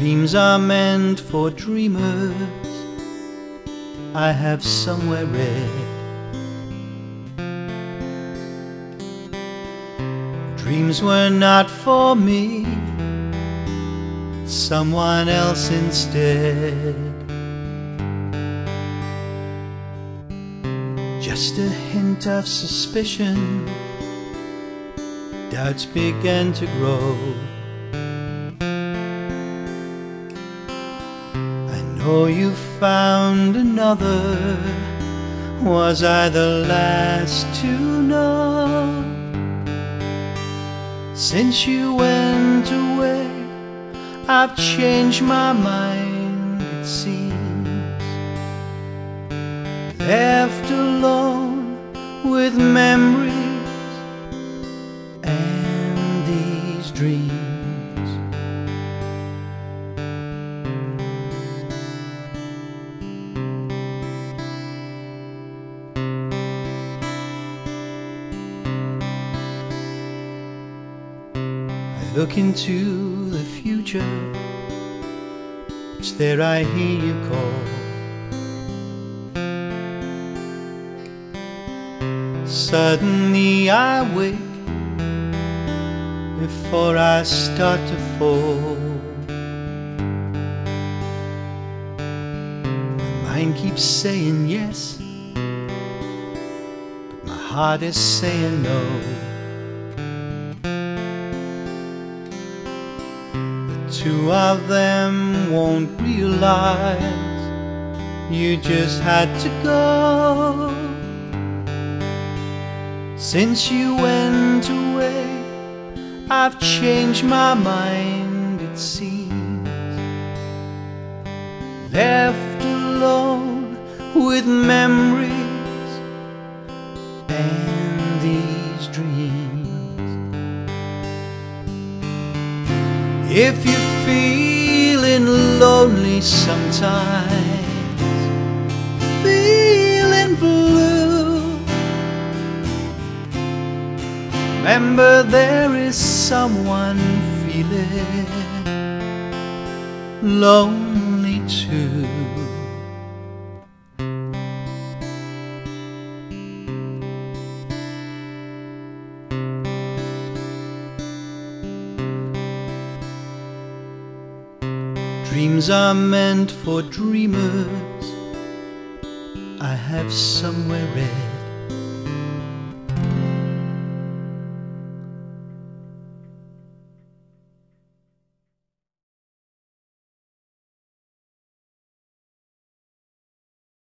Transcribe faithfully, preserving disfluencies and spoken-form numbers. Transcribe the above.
Dreams are meant for dreamers, I have somewhere read. Dreams were not for me, someone else instead. Just a hint of suspicion, doubts began to grow. I know you found another, was I the last to know? Since you went away, I've changed my mind, it seems. Left alone with memories and these dreams. I look into the future, it's there I hear you call. Suddenly I wake before I start to fall. My mind keeps saying yes, but my heart is saying no. Two of them won't realize you just had to go. Since you went away, I've changed my mind, it seems. Left alone with memories and these dreams. If you're feeling lonely sometimes, feeling blue, remember there is someone feeling lonely too. Dreams are meant for dreamers, I have somewhere read.